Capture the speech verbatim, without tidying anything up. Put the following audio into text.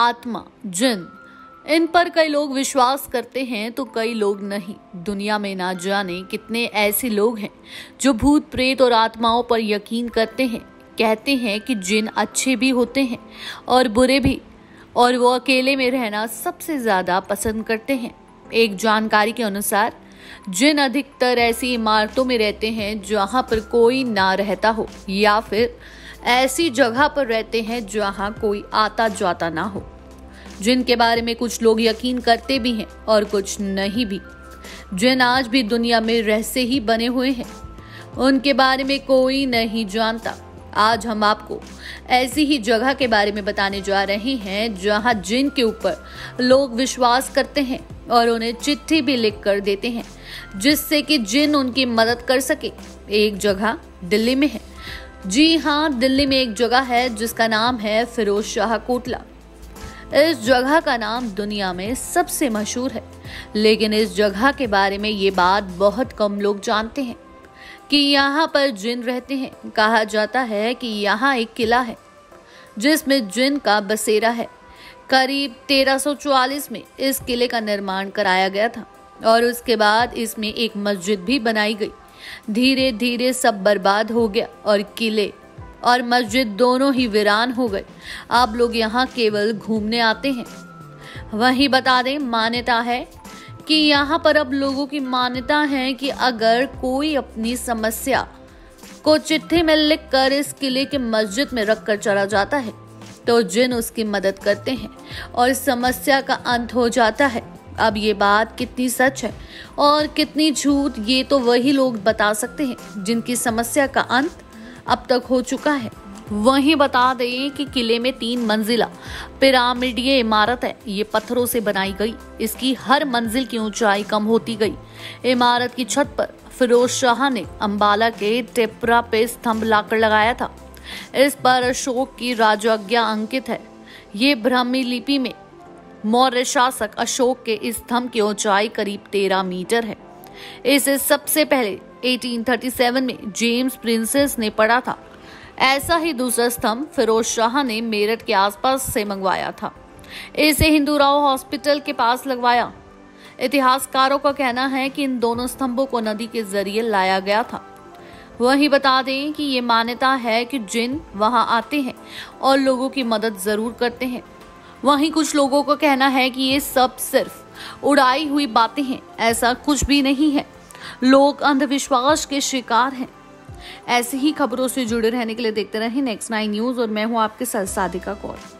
आत्मा, जिन, इन पर कई लोग विश्वास करते हैं तो कई लोग नहीं। दुनिया में ना जाने कितने ऐसे लोग हैं जो भूत प्रेत और आत्माओं पर यकीन करते हैं। कहते हैं कि जिन अच्छे भी होते हैं और बुरे भी, और वो अकेले में रहना सबसे ज्यादा पसंद करते हैं। एक जानकारी के अनुसार जिन अधिकतर ऐसी इमारतों में रहते हैं जहां पर कोई ना रहता हो, या फिर ऐसी जगह पर रहते हैं जहां कोई आता जाता ना हो। जिनके बारे में कुछ लोग यकीन करते भी हैं और कुछ नहीं भी। जिन आज भी दुनिया में रहस्य ही बने हुए हैं, उनके बारे में कोई नहीं जानता। आज हम आपको ऐसी ही जगह के बारे में बताने जा रहे हैं जहां जिन के ऊपर लोग विश्वास करते हैं और उन्हें चिट्ठी भी लिख कर देते हैं जिससे कि जिन उनकी मदद कर सके। एक जगह दिल्ली में है। जी हाँ, दिल्ली में एक जगह है जिसका नाम है फिरोज शाह कोटला। इस जगह का नाम दुनिया में सबसे मशहूर है, लेकिन इस जगह के बारे में ये बात बहुत कम लोग जानते हैं कि यहाँ पर जिन रहते हैं। कहा जाता है कि यहाँ एक किला है जिसमें जिन का बसेरा है। करीब तेरह सौ चौवालीस में इस किले का निर्माण कराया गया था और उसके बाद इसमें एक मस्जिद भी बनाई गई। धीरे धीरे सब बर्बाद हो गया और किले और मस्जिद दोनों ही वीरान हो गए। अब लोग यहाँ केवल घूमने आते हैं। वहीं बता दें, मान्यता है कि यहाँ पर अब लोगों की मान्यता है कि अगर कोई अपनी समस्या को चिट्ठी में लिखकर इस किले के मस्जिद में रखकर चला जाता है तो जिन उसकी मदद करते हैं और समस्या का अंत हो जाता है। अब ये बात कितनी सच है और कितनी झूठ, ये तो वही लोग बता सकते हैं जिनकी समस्या का अंत अब तक हो चुका है। वहीं बता दें कि किले में तीन मंजिला पिरामिडीय इमारत है। ये पत्थरों से बनाई गई। इसकी हर मंजिल की ऊंचाई कम होती गई। इमारत की छत पर फिरोज शाह ने अंबाला के टेपरा पे स्तंभ लाकर लगाया था। इस पर अशोक की राजआज्ञा अंकित है। ये ब्राह्मी लिपि में मौर्य शासक अशोक के इस स्तंभ की ऊंचाई करीब तेरह मीटर है। इसे सबसे पहले अठारह सौ सैंतीस में जेम्स प्रिंसेस ने पढ़ा था। ऐसा ही दूसरा स्तंभ फिरोज शाह ने मेरठ के आसपास से मंगवाया था। इसे हिंदूराव हॉस्पिटल के पास लगवाया। इतिहासकारों का कहना है कि इन दोनों स्तंभों को नदी के जरिए लाया गया था। वहीं बता दें कि ये मान्यता है कि जिन वहां आते हैं और लोगों की मदद जरूर करते हैं। वहीं कुछ लोगों का कहना है कि ये सब सिर्फ उड़ाई हुई बातें हैं, ऐसा कुछ भी नहीं है। लोग अंधविश्वास के शिकार हैं। ऐसी ही खबरों से जुड़े रहने के लिए देखते रहें नेक्स्ट नाइन न्यूज और मैं हूं आपके साथ साधिका कौर।